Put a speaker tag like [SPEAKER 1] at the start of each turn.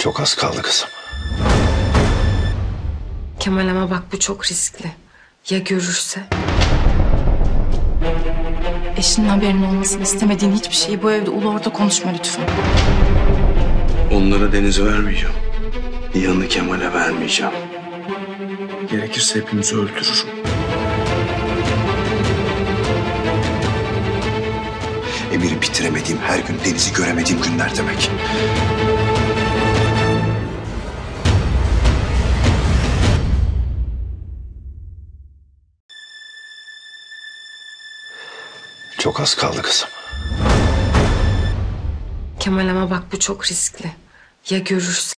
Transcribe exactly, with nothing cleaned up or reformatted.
[SPEAKER 1] Çok az kaldı kızım.
[SPEAKER 2] Kemal ama bak bu çok riskli. Ya görürse?
[SPEAKER 3] Eşinin haberinin olmasını istemediğin hiçbir şeyi bu evde ulu orta konuşma lütfen.
[SPEAKER 1] Onları Deniz'e vermeyeceğim. Yanını Kemal'e vermeyeceğim. Gerekirse hepimizi öldürürüm. Emir'i bitiremediğim her gün Deniz'i göremediğim günler demek. Çok az kaldı kızım.
[SPEAKER 2] Kemal ama bak bu çok riskli. Ya görürse?